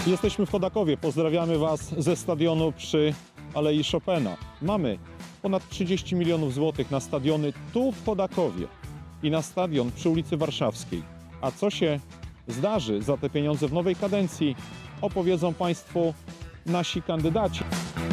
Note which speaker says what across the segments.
Speaker 1: Jesteśmy w Chodakowie, pozdrawiamy Was ze stadionu przy Alei Chopina. Mamy ponad 30 milionów złotych na stadiony tu w Chodakowie i na stadion przy ulicy Warszawskiej. A co się zdarzy za te pieniądze w nowej kadencji, opowiedzą Państwu nasi kandydaci.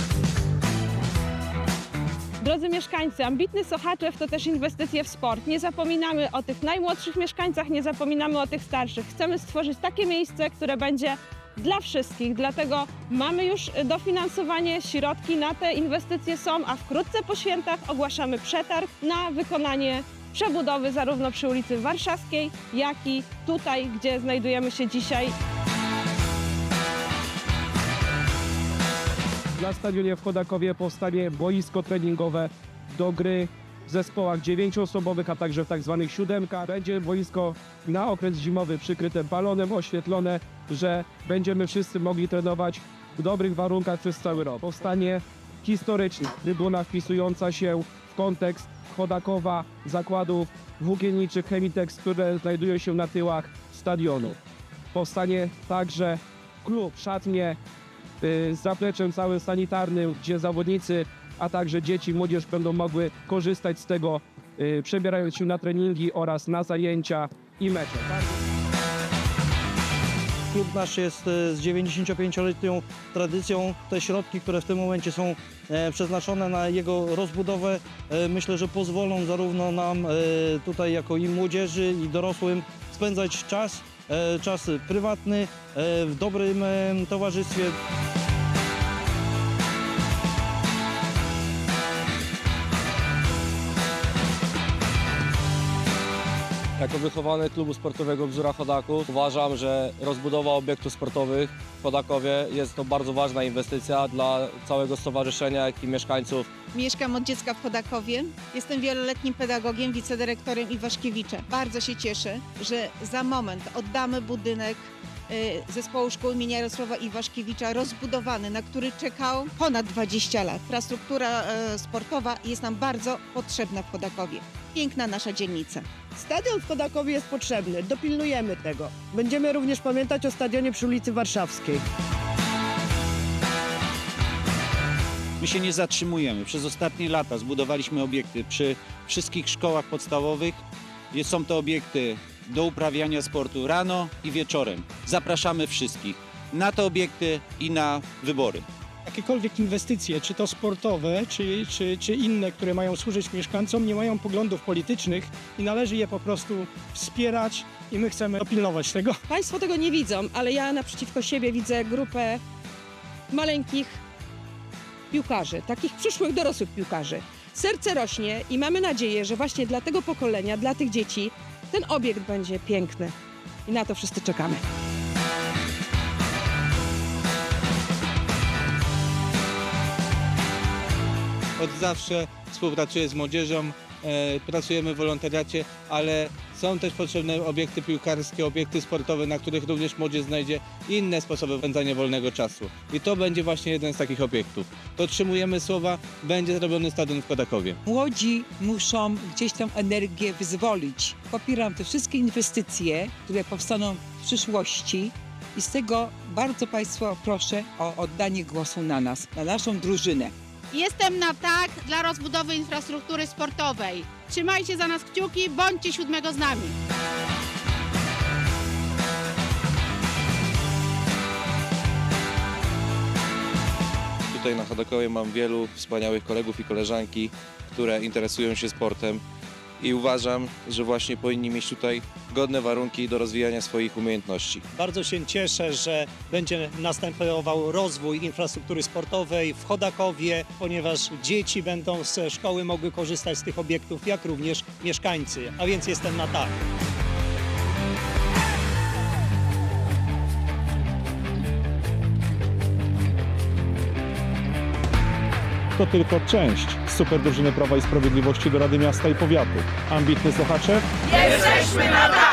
Speaker 2: Drodzy mieszkańcy, ambitny Sochaczew to też inwestycje w sport. Nie zapominamy o tych najmłodszych mieszkańcach, nie zapominamy o tych starszych. Chcemy stworzyć takie miejsce, które będzie dla wszystkich. Dlatego mamy już dofinansowanie, środki na te inwestycje są, a wkrótce po świętach ogłaszamy przetarg na wykonanie przebudowy zarówno przy ulicy Warszawskiej, jak i tutaj, gdzie znajdujemy się dzisiaj.
Speaker 3: Na stadionie w Chodakowie powstanie boisko treningowe do gry w zespołach 9-osobowych, a także w tak zwanych siódemkach. Będzie boisko na okres zimowy przykryte balonem, oświetlone, że będziemy wszyscy mogli trenować w dobrych warunkach przez cały rok. Powstanie historyczna trybuna wpisująca się w kontekst Chodakowa, zakładów włókienniczych Chemitex, które znajdują się na tyłach stadionu. Powstanie także klub, szatnie z zapleczem całym sanitarnym, gdzie zawodnicy, a także dzieci i młodzież będą mogły korzystać z tego, przebierając się na treningi oraz na zajęcia i mecze.
Speaker 4: Klub nasz jest z 95-letnią tradycją. Te środki, które w tym momencie są przeznaczone na jego rozbudowę, myślę, że pozwolą zarówno nam tutaj jako i młodzieży, i dorosłym spędzać czas prywatny w dobrym towarzystwie.
Speaker 5: Jako wychowany klubu sportowego Bzura Chodaków uważam, że rozbudowa obiektów sportowych w Chodakowie jest to bardzo ważna inwestycja dla całego stowarzyszenia, jak i mieszkańców.
Speaker 6: Mieszkam od dziecka w Chodakowie. Jestem wieloletnim pedagogiem, wicedyrektorem Iwaszkiewicza. Bardzo się cieszę, że za moment oddamy budynek Zespołu Szkół im. Jarosława Iwaszkiewicza rozbudowany, na który czekał ponad 20 lat. Infrastruktura sportowa jest nam bardzo potrzebna w Chodakowie. Piękna nasza dzielnica.
Speaker 7: Stadion w Chodakowie jest potrzebny, dopilnujemy tego. Będziemy również pamiętać o stadionie przy ulicy Warszawskiej.
Speaker 8: My się nie zatrzymujemy. Przez ostatnie lata zbudowaliśmy obiekty przy wszystkich szkołach podstawowych. Są to obiekty do uprawiania sportu rano i wieczorem. Zapraszamy wszystkich na te obiekty i na wybory.
Speaker 9: Jakiekolwiek inwestycje, czy to sportowe, czy inne, które mają służyć mieszkańcom, nie mają poglądów politycznych i należy je po prostu wspierać i my chcemy dopilnować tego.
Speaker 2: Państwo tego nie widzą, ale ja naprzeciwko siebie widzę grupę maleńkich piłkarzy, takich przyszłych dorosłych piłkarzy. Serce rośnie i mamy nadzieję, że właśnie dla tego pokolenia, dla tych dzieci ten obiekt będzie piękny i na to wszyscy czekamy.
Speaker 10: Od zawsze współpracuję z młodzieżą, pracujemy w wolontariacie, ale są też potrzebne obiekty piłkarskie, obiekty sportowe, na których również młodzież znajdzie inne sposoby spędzania wolnego czasu. I to będzie właśnie jeden z takich obiektów. Dotrzymujemy słowa, będzie zrobiony stadion w Chodakowie.
Speaker 11: Młodzi muszą gdzieś tą energię wyzwolić. Popieram te wszystkie inwestycje, które powstaną w przyszłości i z tego bardzo Państwa proszę o oddanie głosu na nas, na naszą drużynę.
Speaker 12: Jestem na tak dla rozbudowy infrastruktury sportowej. Trzymajcie za nas kciuki, bądźcie 7 z nami.
Speaker 5: Tutaj na Chodakowie mam wielu wspaniałych kolegów i koleżanki, które interesują się sportem i uważam, że właśnie powinni mieć tutaj godne warunki do rozwijania swoich umiejętności.
Speaker 13: Bardzo się cieszę, że będzie następował rozwój infrastruktury sportowej w Chodakowie, ponieważ dzieci będą z szkoły mogły korzystać z tych obiektów, jak również mieszkańcy, a więc jestem na tak.
Speaker 1: To tylko część super drużyny Prawa i Sprawiedliwości do Rady Miasta i Powiatu. Ambitny Sochaczew.
Speaker 14: Jesteśmy na tak!